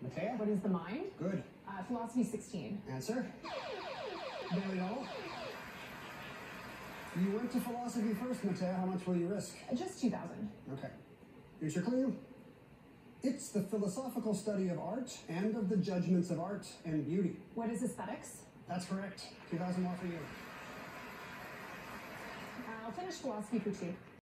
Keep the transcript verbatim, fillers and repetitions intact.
Mattea? What is the mind? Good. Uh, philosophy sixteen. Answer? Very all. You went to philosophy first, Mattea. How much will you risk? Uh, just two thousand. Okay. Here's your clue. It's the philosophical study of art and of the judgments of art and beauty. What is aesthetics? That's correct. two thousand more for you. Uh, I'll finish philosophy for two.